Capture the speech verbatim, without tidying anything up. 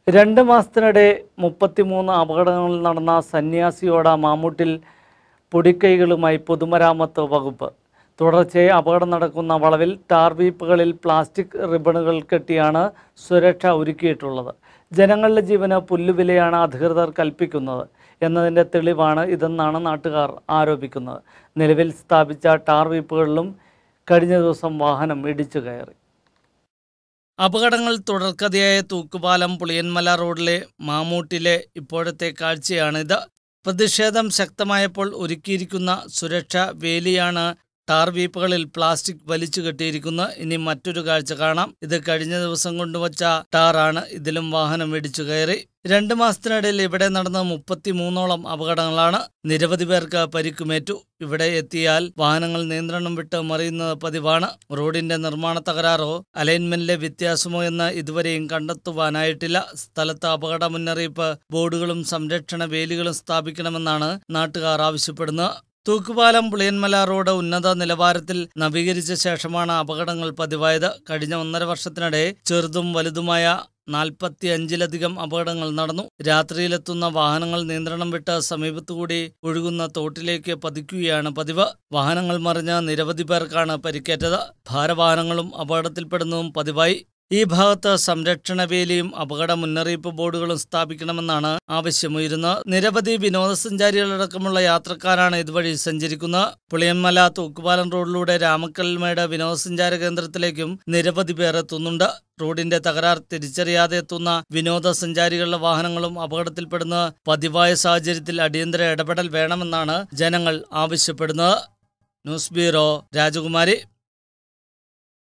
രണ്ട് മാസത്തിനിടെ മുപ്പത്തിമൂന്ന് അപകടങ്ങളിൽ നടന്ന സന്യാസിയോട മാമൂട്ടിൽ പൊടിക്കൈകളുമായി പൊതുമരാമത്ത് വകുപ്പ്. തുടർച്ചയായി അപകടം നടക്കുന്ന വളവിൽ ടാർ വീപ്പുകളിൽ പ്ലാസ്റ്റിക് റിബണുകൾ കെട്ടിയാണ് സുരക്ഷ ഒരുക്കിയിട്ടുള്ളത്. ജനങ്ങളുടെ ജീവന് പുല്ലുവിലയാണ് അധികൃതർ കൽപ്പിക്കുന്നത് എന്നതിൻ്റെ തെളിവാണ് ഇതെന്നാണ് നാട്ടുകാർ ആരോപിക്കുന്നത്. നിലവിൽ സ്ഥാപിച്ച ടാർ വീപ്പുകളിലും കഴിഞ്ഞ ദിവസം വാഹനം ഇടിച്ചു കയറി. അപകടങ്ങൾ തുടർക്കഥയായ തൂക്കുപാലം പുളിയന്മല റോഡിലെ മാമൂട്ടിലെ ഇപ്പോഴത്തെ കാഴ്ചയാണിത്. പ്രതിഷേധം ശക്തമായപ്പോൾ ഒരുക്കിയിരിക്കുന്ന സുരക്ഷാ വേലിയാണ് ടാർ വീപ്പുകളിൽ പ്ലാസ്റ്റിക് വലിച്ചു കെട്ടിയിരിക്കുന്നത്. ഇനി മറ്റൊരു കാഴ്ച കാണാം. ഇത് കഴിഞ്ഞ ദിവസം കൊണ്ടുവച്ച ടാറാണ്. ഇതിലും വാഹനം ഇടിച്ചു കയറി. രണ്ട് മാസത്തിനിടയിൽ ഇവിടെ നടന്ന മുപ്പത്തിമൂന്നോളം അപകടങ്ങളാണ്. നിരവധി പേർക്ക് പരിക്കുമേറ്റു. ഇവിടെ എത്തിയാൽ വാഹനങ്ങൾ നിയന്ത്രണം വിട്ട് മറിയുന്നത് പതിവാണ്. റോഡിന്റെ നിർമ്മാണ തകരാറോ അലൈൻമെന്റിലെ വ്യത്യാസമോ എന്ന് ഇതുവരെയും കണ്ടെത്തുവാനായിട്ടില്ല. സ്ഥലത്ത് അപകട മുന്നറിയിപ്പ് ബോർഡുകളും സംരക്ഷണ വേലികളും സ്ഥാപിക്കണമെന്നാണ് നാട്ടുകാർ ആവശ്യപ്പെടുന്നത്. തൂക്കുപാലം പുളിയന്മല റോഡ് ഉന്നത നിലവാരത്തിൽ നവീകരിച്ച ശേഷമാണ് അപകടങ്ങൾ പതിവായത്. കഴിഞ്ഞ ഒന്നര വർഷത്തിനിടെ ചെറുതും വലുതുമായ നാൽപ്പത്തി അഞ്ചിലധികം അപകടങ്ങൾ നടന്നു. രാത്രിയിലെത്തുന്ന വാഹനങ്ങൾ നിയന്ത്രണം വിട്ട് സമീപത്തുകൂടി ഒഴുകുന്ന തോട്ടിലേക്ക് പതിക്കുകയാണ് പതിവ്. വാഹനങ്ങൾ മറിഞ്ഞ് നിരവധി പേർക്കാണ് പരിക്കേറ്റത്. ഭാരവാഹനങ്ങളും അപകടത്തിൽപ്പെടുന്നതും പതിവായി. ഈ ഭാഗത്ത് സംരക്ഷണ വേലിയും അപകട മുന്നറിയിപ്പ് ബോർഡുകളും സ്ഥാപിക്കണമെന്നാണ് ആവശ്യമുയരുന്നത്. നിരവധി വിനോദസഞ്ചാരികളടക്കമുള്ള യാത്രക്കാരാണ് ഇതുവഴി സഞ്ചരിക്കുന്നത്. പുളിയന്മല തൂക്കുപാലം റോഡിലൂടെ രാമക്കൽമേട് വിനോദസഞ്ചാര കേന്ദ്രത്തിലേക്കും നിരവധി പേർ എത്തുന്നുണ്ട്. റോഡിന്റെ തകരാർ തിരിച്ചറിയാതെ എത്തുന്ന വിനോദസഞ്ചാരികളുടെ വാഹനങ്ങളും അപകടത്തിൽപ്പെടുന്ന പതിവായ സാഹചര്യത്തിൽ അടിയന്തര ഇടപെടൽ വേണമെന്നാണ് ജനങ്ങൾ ആവശ്യപ്പെടുന്നത്. ന്യൂസ് ബ്യൂറോ, രാജകുമാരി.